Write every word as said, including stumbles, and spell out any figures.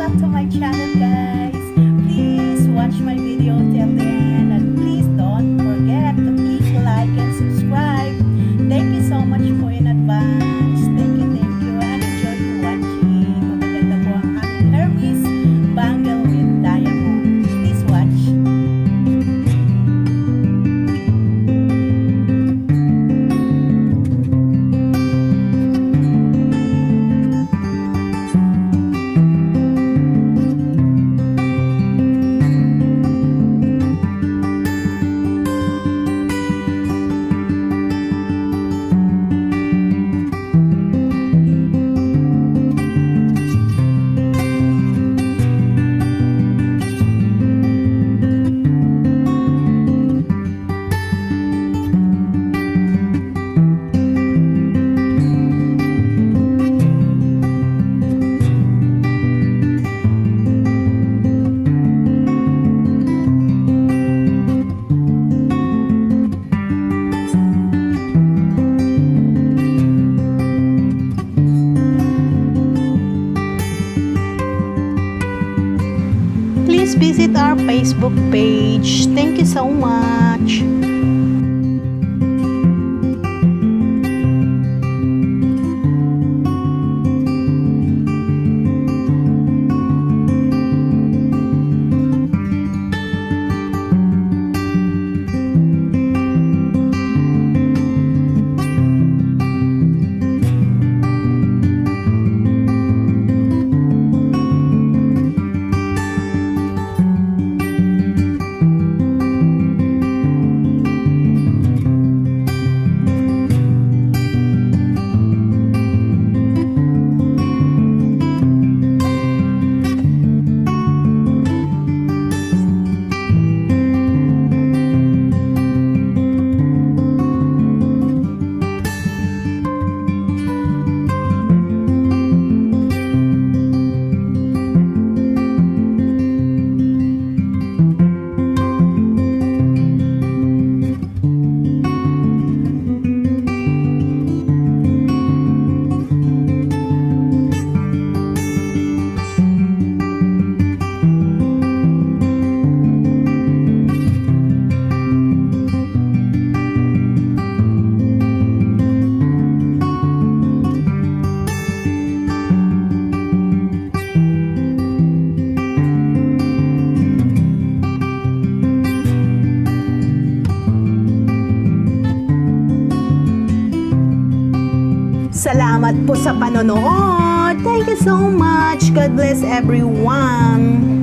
back to my channel, guys. Please watch my video till the end, and please don't forget to click like and subscribe. Thank you so much po in advance. Thank you, thank you, and enjoy for watching. Maganda po ang aking Hermes bangle with diamond. Please watch. Please visit our Facebook page. Thank you so much. Salamat po sa panonood. Thank you so much. God bless everyone.